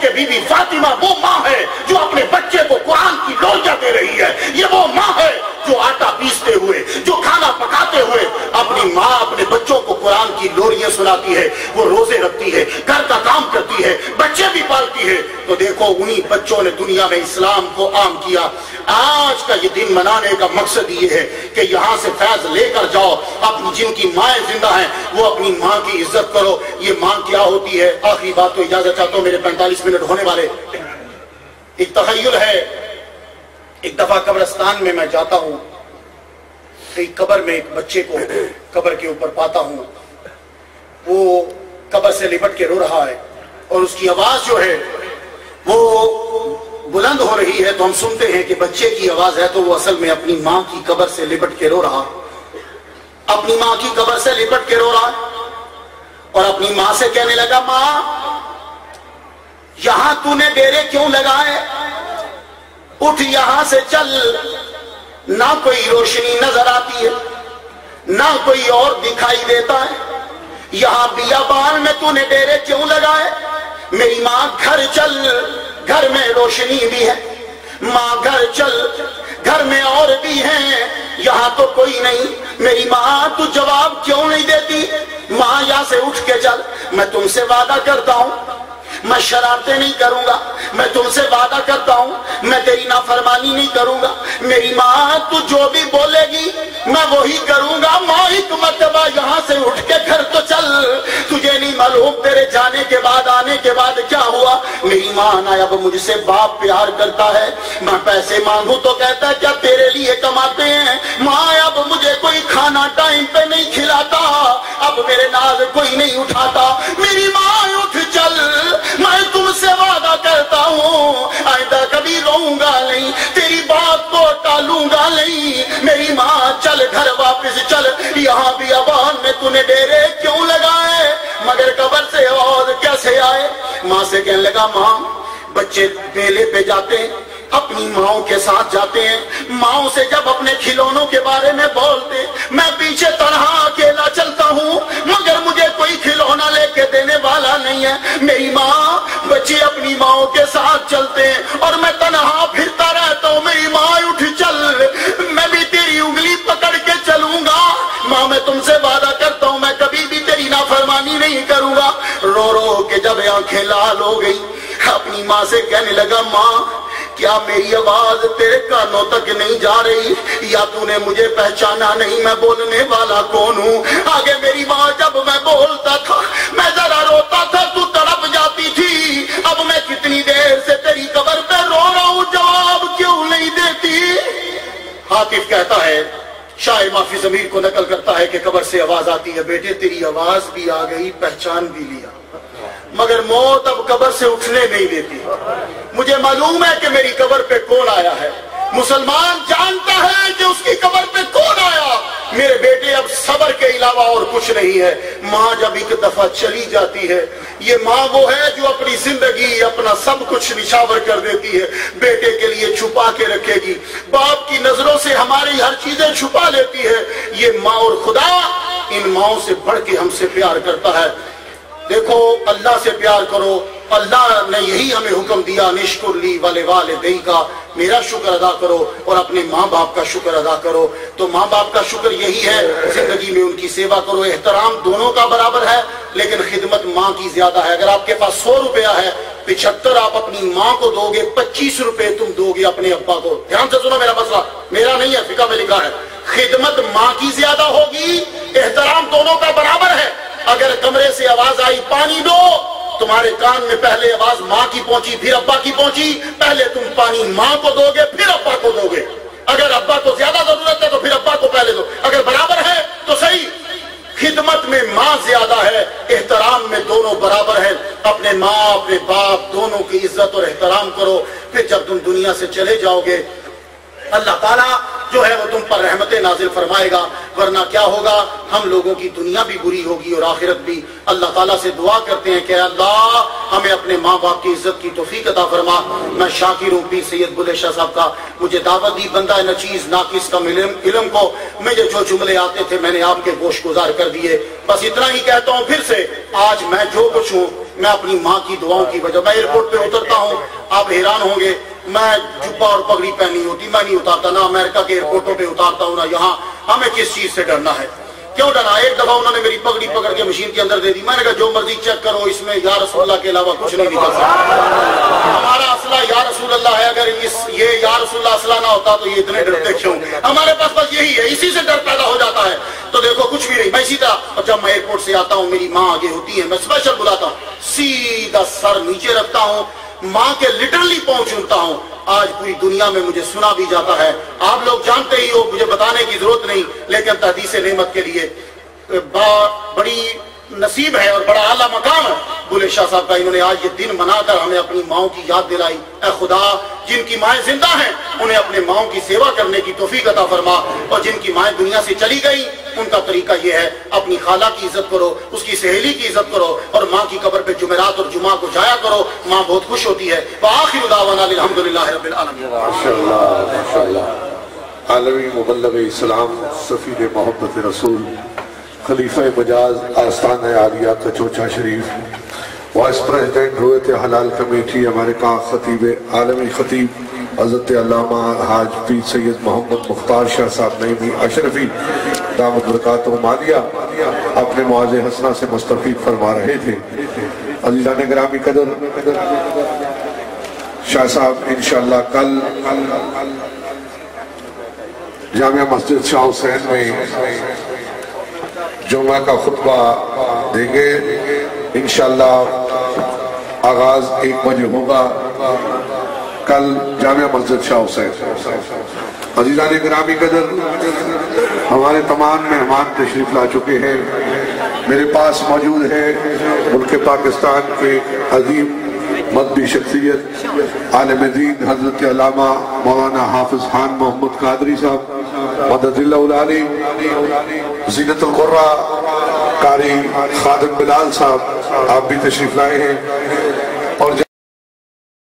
کہ be be Fatima وہ ماں ہے جو اپنے بچے کو قرآن کی لوریاں دے رہی ہے. یہ وہ ماں ہے جو آٹا پیستے ہوئے, جو کھانا پکاتے ہوئے اپنی ماں اپنے بچوں کو قرآن کی لوریاں سناتی ہے. وہ روزے رکھتی ہے, گھر کا کام کرتی ہے, بچے بھی پالتی ہے. تو دیکھو انہی بچوں نے دنیا میں اسلام کو عام کیا. آج کا یہ دن منانے کا مقصد یہ ہے کہ یہاں سے فیض لے کر جاؤ. اپنی جن کی مائیں زندہ ہیں وہ اپنی ماں کی عزت کرو. یہ ماں کیا ہوتی ہے؟ آخری بات تو اجازت چاہتا ہوں, میرے 45 منٹ ہونے والے. ایک تخیل ہے, ایک دفعہ قبرستان میں جاتا ہوں, ایک قبر میں ایک بچے کو قبر کے اوپر پاتا ہوں. وہ قبر سے لپٹ کے رو رہا ہے اور اس کی آواز جو ہے وہ بلند ہو رہی ہے. تو ہم سنتے ہیں کہ بچے کی آواز ہے, تو وہ اصل میں اپنی ماں کی قبر سے لپٹ کے رو رہا, اپنی ماں کی قبر سے لپٹ کے رو رہا اور اپنی ماں سے کہنے لگا, ماں یہاں تو نے ڈیرے کیوں لگائے؟ اٹھ یہاں سے چل. نہ کوئی روشنی نظر آتی ہے, نہ کوئی اور دکھائی دیتا ہے. یہاں بیابان میں تو نے ڈیرے کیوں لگائے؟ میری ماں گھر چل, گھر میں روشنی بھی ہے. ماں گھر چل, گھر میں اور بھی ہیں, یہاں تو کوئی نہیں. میری ماں تو جواب کیوں نہیں دیتی؟ ماں یہاں سے اٹھ کے چل. میں تم سے وعدہ کرتا ہوں میں شرارتیں نہیں کروں گا. میں تم سے وعدہ کرتا ہوں میں تیری نافرمانی نہیں کروں گا. میری ماں تو جو بھی بولے گی میں وہی کروں گا. ماں ایک مرتبہ یہاں سے اٹھ کے گھر تو چل. تجھے نہیں معلوم تیرے جانے کے بعد آنے کے بعد کیا ہوا. میری ماں نا اب مجھ سے باپ پیار کرتا ہے. میں پیسے مانگوں تو کہتا ہے کیا تیرے لیے کماتے ہیں. ماں اب مجھے کوئی کھانا ٹائم پہ نہیں کھلاتا, اب میرے ناز کوئی نہیں اٹھاتا. میری ماں اٹھ چل, میں تم سے وعدہ کرتا ہوں آئندہ کبھی روؤں گا نہیں, تیری بات کو ٹالوں گا نہیں. میری ماں چل گھر واپس چل. یہاں بھی ابان میں تو نے ڈیرے کیوں لگائے؟ مگر قبر سے آواز کیسے آئے؟ ماں سے کہنے لگا, ماں بچے میلے پہ جاتے ہیں اپنی ماؤں کے ساتھ جاتے ہیں. ماؤں سے جب اپنے کھلونوں کے بارے میں بولتے, میں پیچھے تنہا اکیلا چلتا ہوں مگر مجھے کوئی کھلونا لے کے دینے والا نہیں ہے. میری ماں بچے اپنی ماؤں کے ساتھ چلتے ہیں اور میں تنہا پھرتا رہتا ہوں. میری ماں اٹھ چل, میں بھی تیری انگلی پکڑ کے چلوں گا. ماں میں تم سے وعدہ کرتا ہوں میں کبھی بھی تیری نافرمانی نہیں کروں گا. رو رو کے جب آنکھیں لال ہو گئی اپنی ماں سے کہنے لگا, ماں کیا میری آواز تیرے کانوں تک نہیں جا رہی, یا تو نے مجھے پہچانا نہیں میں بولنے والا کون ہوں؟ آگے میری ماں جب میں بولتا تھا میں ذرا روتا تھا تو تڑپ جاتی تھی. اب میں کتنی دیر سے تیری قبر پہ رو رہا ہوں, جواب کیوں نہیں دیتی؟ عاطف کہتا ہے, شاعر معافی ضمیر کو نقل کرتا ہے کہ قبر سے آواز آتی ہے, بیٹے تیری آواز بھی آ گئی, پہچان بھی لیا, مگر موت اب قبر سے اٹھنے نہیں دیتی. مجھے معلوم ہے کہ میری قبر پہ کون آیا ہے. مسلمان جانتا ہے کہ اس کی قبر پہ کون آیا. میرے بیٹے اب صبر کے علاوہ اور کچھ نہیں ہے. ماں جب ایک دفعہ چلی جاتی ہے, یہ ماں وہ ہے جو اپنی زندگی اپنا سب کچھ نچھاور کر دیتی ہے, بیٹے کے لیے چھپا کے رکھے گی. باپ کی نظروں سے ہماری ہر چیزیں چھپا لیتی ہے. یہ ماں اور خدا ان ماؤں سے بڑھ کے ہم سے پیار کرتا ہے. دیکھو اللہ سے پیار کرو. اللہ نے یہی ہمیں حکم دیا, نشکر لی والے والدین کا, میرا شکر ادا کرو اور اپنے ماں باپ کا شکر ادا کرو. تو ماں باپ کا شکر یہی ہے زندگی میں ان کی سیوا کرو. احترام دونوں کا برابر ہے لیکن خدمت ماں کی زیادہ ہے. اگر آپ کے پاس 100 روپیہ ہے, 75 آپ اپنی ماں کو دو گے, 25 روپے تم دو گے اپنے ابا کو. دھیان سے سنو میرا مسئلہ, میرا نہیں ہے, فقہ میں لکھا ہے. خدمت ماں کی زیادہ ہوگی, احترام دونوں کا برابر ہے. اگر کمرے سے آواز آئی پانی دو, تمہارے کان میں پہلے آواز ماں کی پہنچی پھر ابا کی پہنچی, پہلے تم پانی ماں کو دو گے پھر ابا کو دو گے. اگر ابا کو زیادہ ضرورت ہے تو پھر ابا کو پہلے دو. اگر برابر ہے تو صحیح. خدمت میں ماں زیادہ ہے, احترام میں دونوں برابر ہیں. اپنے ماں اپنے باپ دونوں کی عزت اور احترام کرو. پھر جب تم دنیا سے چلے جاؤ گے اللہ تعالیٰ جو ہے وہ تم پر رحمتیں نازل فرمائے گا, ورنہ کیا ہوگا, ہم لوگوں کی دنیا بھی بری ہوگی اور آخرت بھی. اللہ تعالیٰ سے دعا کرتے ہیں کہ اللہ ہمیں اپنے ماں باپ کی عزت کی توفیق عطا فرما. میں شاکر ہوں پیر سید بلے شاہ صاحب کا, مجھے دعوت دی بندہ نچیز ناقص کا علم کو. مجھے جو جملے آتے تھے میں نے آپ کے گوش گزار کر دیے. بس اتنا ہی کہتا ہوں پھر سے, آج میں جو کچھ ہوں میں اپنی ماں کی دعاؤں کی وجہ، میں ایئرپورٹ پہ اترتا ہوں، آپ حیران ہوں گے، میں جبہ اور پگڑی پہنی ہوتی میں نہیں اتارتا، نہ امریکہ کے ایئرپورٹوں پہ اتارتا ہوں نہ یہاں۔ ہمیں کس چیز سے ڈرنا ہے؟ کیوں ڈرنا؟ ایک دفعہ انہوں نے میری پگڑی پکڑ کے مشین کے اندر دے دی، میں نے کہا جو مرضی چیک کرو، اس میں یا رسول اللہ کے علاوہ کچھ نہیں نکل سکتا۔ ہمارا اسلحہ یا رسول اللہ ہے، اگر یہ یا رسول اللہ اسلحہ نہ ہوتا تو یہ اتنے ڈرتے کیوں؟ ہمارے پاس بس یہی ہے، اسی سے ڈر پیدا ہو جاتا ہے۔ تو دیکھو کچھ بھی نہیں، میں اسی طرح جب میں ایئرپورٹ سے آتا ہوں، میری ماں آگے ہوتی ہے، میں اسپیشل بلاتا ہوں، سیدھا سر نیچے رکھتا ہوں، ماں کے لٹرلی پاؤں چومتا ہوں۔ آج پوری دنیا میں مجھے سنا بھی جاتا ہے، آپ لوگ جانتے ہی ہو، مجھے بتانے کی ضرورت نہیں، لیکن تحدیث نعمت کے لیے بڑی نصیب ہے اور بڑا اعلیٰ مقام ہے بلے شاہ صاحب کا۔ انہوں نے آج یہ دن منا کر ہمیں اپنی ماؤں کی یاد دلائی۔ اے خدا، جن کی مائیں زندہ ہیں انہیں اپنے ماؤں کی سیوا کرنے کی توفیق عطا فرما، اور جن کی مائیں دنیا سے چلی گئی ان کا طریقہ یہ ہے اپنی خالہ کی عزت کرو، اس کی سہیلی کی عزت کرو، اور ماں کی قبر پہ جمعرات اور جمعہ کو جایا کرو، ماں بہت خوش ہوتی ہے۔ وآخر دعوانا الحمدللہ رب العالمین۔ ماشاءاللہ عالمی مبلغ اسلام، سفیر محبت رسول، خلیفہ مجاز آستانہ عالیہ کچوچا شریف، وائس پریزیڈنٹ رویت حلال کمیٹی، ہمارے کہاں خطیب عالمی خطیب حضرت علامہ حاج پیر سید محمد مختار شاہ صاحب نعیمی اشرفی دامت برکاتہ مالیہ اپنے معاذ حسنہ سے مستفید فرما رہے تھے۔ عزیزان گرامی قدر، شاہ صاحب انشاءاللہ کل جامعہ مسجد شاہ حسین میں جمعہ کا خطبہ دیں گے۔ انشاءاللہ آغاز 1 بجے ہوگا کل جامعہ مسجد شاہ حسین۔ عزیزان گرامی قدر، ہمارے تمام مہمان تشریف لا چکے ہیں۔ میرے پاس موجود ہے ملک پاکستان کے عظیم مذہبی شخصیت عالم دین حضرت علامہ مولانا حافظ خان محمد قادری صاحب مدد اللہ العالی، زینت القرہ قاری خادم بلال صاحب، آپ بھی تشریف لائے ہیں، اور